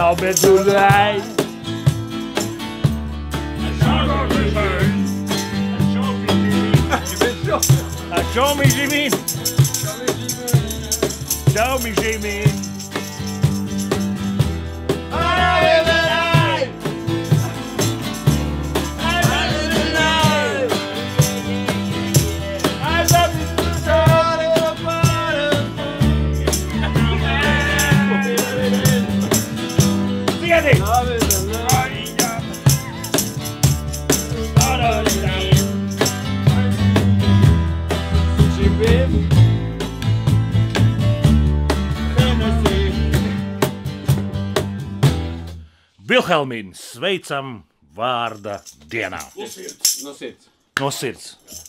met doelij. Show me Jimmy. Show me Jimmy. Vilhelmīnes sveicam vārda dienā. No sirds. No sirds.